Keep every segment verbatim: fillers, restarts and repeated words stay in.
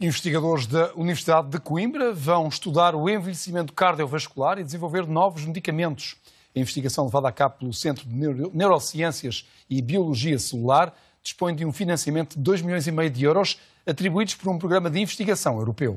Investigadores da Universidade de Coimbra vão estudar o envelhecimento cardiovascular e desenvolver novos medicamentos. A investigação levada a cabo pelo Centro de Neuro Neurociências e Biologia Celular dispõe de um financiamento de dois milhões e meio de euros atribuídos por um programa de investigação europeu.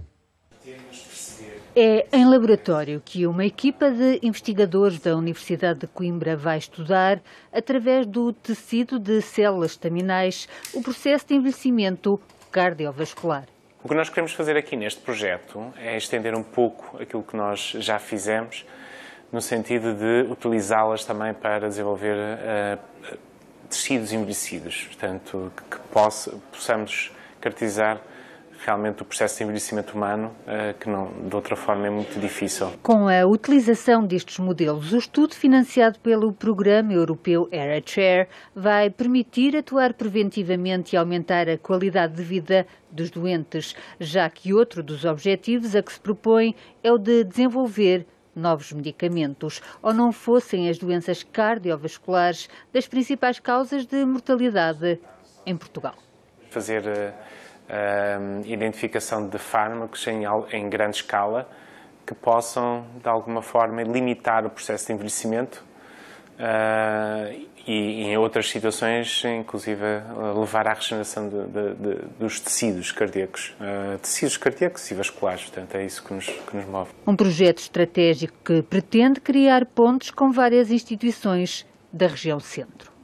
É em laboratório que uma equipa de investigadores da Universidade de Coimbra vai estudar, através do tecido de células estaminais, o processo de envelhecimento cardiovascular. O que nós queremos fazer aqui neste projeto é estender um pouco aquilo que nós já fizemos, no sentido de utilizá-las também para desenvolver uh, tecidos envelhecidos, portanto, que, que possa, possamos caracterizar realmente o processo de envelhecimento humano, que não, de outra forma é muito difícil. Com a utilização destes modelos, o estudo financiado pelo Programa Europeu ERA-Chair vai permitir atuar preventivamente e aumentar a qualidade de vida dos doentes, já que outro dos objetivos a que se propõe é o de desenvolver novos medicamentos, ou não fossem as doenças cardiovasculares das principais causas de mortalidade em Portugal. Fazer Uh, identificação de fármacos em, em grande escala que possam, de alguma forma, limitar o processo de envelhecimento uh, e, e, em outras situações, inclusive, uh, levar à regeneração de, de, de, dos tecidos cardíacos, uh, tecidos cardíacos e vasculares. Portanto, é isso que nos, que nos move. Um projeto estratégico que pretende criar pontes com várias instituições da região centro.